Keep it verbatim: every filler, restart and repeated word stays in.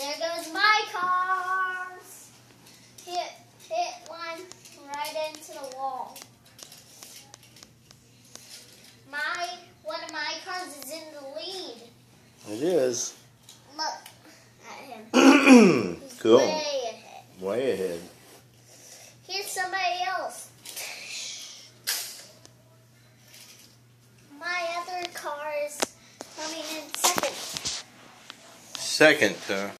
There goes my cars. Hit, hit one right into the wall. My, one of my cars is in the lead. It is. Look at him. He's Cool. way ahead. Way ahead. Here's somebody else. My other car is coming in second. Second, uh,